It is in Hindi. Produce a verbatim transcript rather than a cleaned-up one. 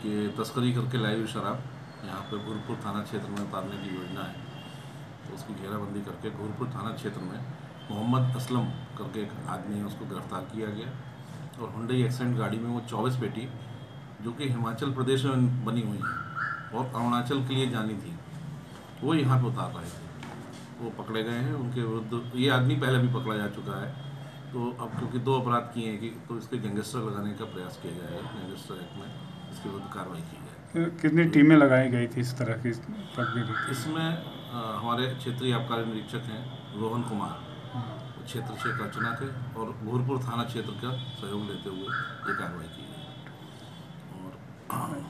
कि तस्करी करके लाई हुई शराब यहाँ पे घूरपुर थाना क्षेत्र में उतारने की योजना है। तो उसकी घेराबंदी करके घूरपुर थाना क्षेत्र में मोहम्मद असलम करके एक आदमी है, उसको गिरफ्तार किया गया। और हुंडई एक्सेंट गाड़ी में वो चौबीस पेटी जो कि हिमाचल प्रदेश में बनी हुई है और अरुणाचल के लिए जानी थी, वो यहाँ पे उतार रहे थे। वो पकड़े गए हैं। उनके विरुद्ध ये आदमी पहले भी पकड़ा जा चुका है। तो अब क्योंकि दो अपराध किए हैं कि तो इसके गैंगस्टर लगाने का प्रयास किया जाएगा, गैंगस्टर एक्ट में इसके विरुद्ध कार्रवाई की जाए। कितनी टीमें लगाई गई थी इस तरह की तकनीक? इसमें आ, हमारे क्षेत्रीय आबकारी निरीक्षक हैं रोहन कुमार, क्षेत्र छः का चुना थे और घूरपुर थाना क्षेत्र का सहयोग लेते हुए ये कार्रवाई की गई। और